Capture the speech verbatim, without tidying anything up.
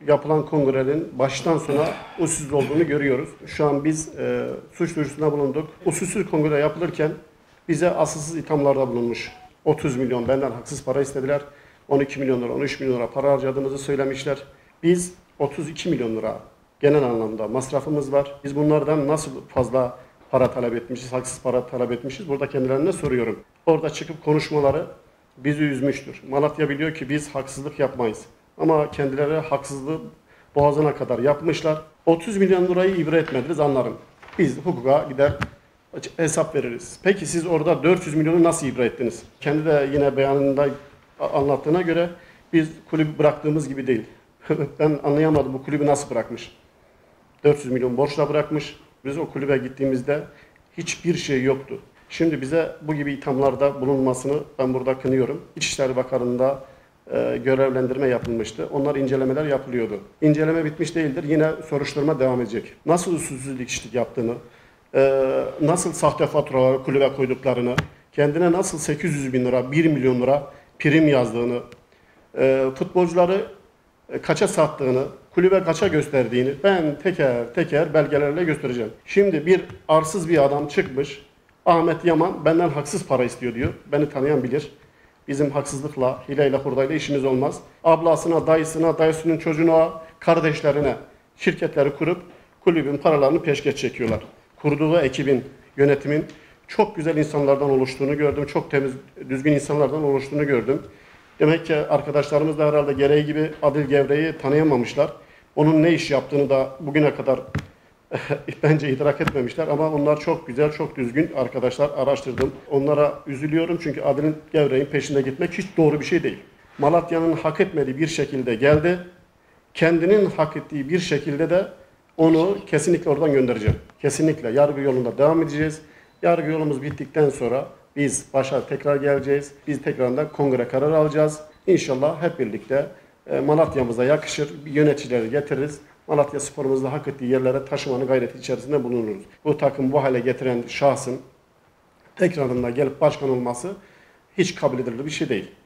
yapılan kongrenin baştan sona usulsüz olduğunu görüyoruz. Şu an biz e, suç duyurusunda bulunduk. Usulsüz kongre yapılırken bize asılsız ithamlarda bulunmuş. otuz milyon benden haksız para istediler. on iki milyon lira, on üç milyon lira para harcadığımızı söylemişler. Biz otuz iki milyon lira genel anlamda masrafımız var. Biz bunlardan nasıl fazla para talep etmişiz, haksız para talep etmişiz? Burada kendilerine soruyorum. Orada çıkıp konuşmaları bizi üzmüştür. Malatya biliyor ki biz haksızlık yapmayız. Ama kendileri haksızlığı boğazına kadar yapmışlar. otuz milyon lirayı ibret etmediniz, anlarım. Biz hukuka gider hesap veririz. Peki siz orada dört yüz milyonu nasıl ibret ettiniz? Kendi de yine beyanında anlattığına göre biz kulübü bıraktığımız gibi değil. Ben anlayamadım, bu kulübü nasıl bırakmış? dört yüz milyon borçla bırakmış. Biz o kulübe gittiğimizde hiçbir şey yoktu. Şimdi bize bu gibi ithamlarda bulunmasını ben burada kınıyorum. İçişleri Bakanlığı'nda e, görevlendirme yapılmıştı. Onlar incelemeler yapılıyordu. İnceleme bitmiş değildir. Yine soruşturma devam edecek. Nasıl usulsüzlük işlik yaptığını, e, nasıl sahte faturaları kulübe koyduklarını, kendine nasıl sekiz yüz bin lira, bir milyon lira prim yazdığını, e, futbolcuları kaça sattığını, kulübe kaça gösterdiğini ben teker teker belgelerle göstereceğim. Şimdi bir arsız bir adam çıkmış, Ahmet Yaman benden haksız para istiyor diyor. Beni tanıyan bilir. Bizim haksızlıkla, hileyle, hurdayla işimiz olmaz. Ablasına, dayısına, dayısının çocuğuna, kardeşlerine şirketleri kurup kulübün paralarını peşkeş çekiyorlar. Kurduğu ekibin, yönetimin çok güzel insanlardan oluştuğunu gördüm. Çok temiz, düzgün insanlardan oluştuğunu gördüm. Demek ki arkadaşlarımız da herhalde gereği gibi Adil Gevre'yi tanıyamamışlar. Onun ne iş yaptığını da bugüne kadar bence idrak etmemişler. Ama onlar çok güzel, çok düzgün arkadaşlar, araştırdım. Onlara üzülüyorum çünkü Adil Gevre'nin peşinde gitmek hiç doğru bir şey değil. Malatya'nın hak etmediği bir şekilde geldi. Kendinin hak ettiği bir şekilde de onu kesinlikle oradan göndereceğim. Kesinlikle yargı yolunda devam edeceğiz. Yargı yolumuz bittikten sonra biz başa tekrar geleceğiz. Biz tekrardan kongre kararı alacağız. İnşallah hep birlikte Malatya'mıza yakışır bir yöneticileri getiririz. Malatya sporumuzda hak ettiği yerlere taşımanın gayreti içerisinde bulunuruz. Bu takım bu hale getiren şahsın tekrarında gelip başkan olması hiç kabul edilir bir şey değil.